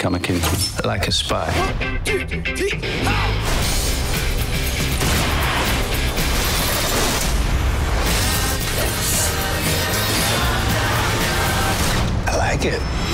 become a kingsman? Like a spy. I like it.